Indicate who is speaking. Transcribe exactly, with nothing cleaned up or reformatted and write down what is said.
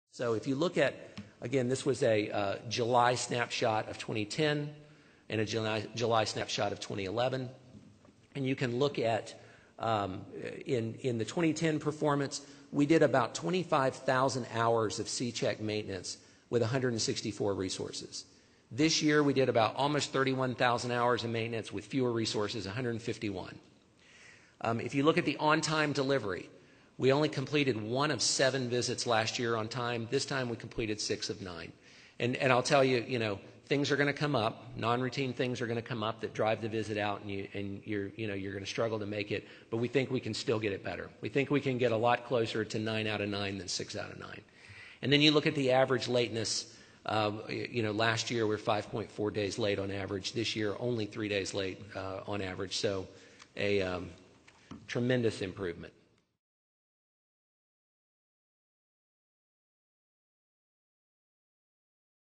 Speaker 1: So if you look at, again, this was a uh, July snapshot of twenty ten and a July, July snapshot of twenty eleven. And you can look at, um, in, in the twenty ten performance, we did about twenty-five thousand hours of C-check maintenance with one hundred sixty-four resources. This year we did about almost thirty-one thousand hours of maintenance with fewer resources, one hundred fifty-one. Um, if you look at the on-time delivery, we only completed one of seven visits last year on time. This time we completed six of nine. And, and I'll tell you, you know, things are going to come up. Non-routine things are going to come up that drive the visit out, and, you, and you're, you know, you're going to struggle to make it. But we think we can still get it better. We think we can get a lot closer to nine out of nine than six out of nine. And then you look at the average lateness. Uh, you know, last year we were five point four days late on average. This year, only three days late uh, on average. So a um, tremendous improvement.